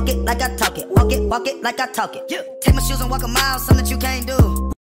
walk it like I talk it. Walk it like I talk it. Take my shoes and walk a mile, something that you can't do.